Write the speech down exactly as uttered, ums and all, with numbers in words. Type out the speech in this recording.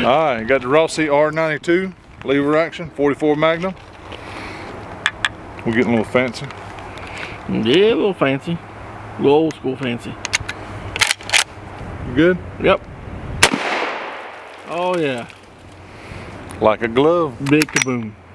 All right, got the Rossi R ninety-two lever action, forty-four Magnum. We're getting a little fancy. Yeah, a little fancy. A little old school fancy. You good? Yep. Oh yeah. Like a glove. Big kaboom.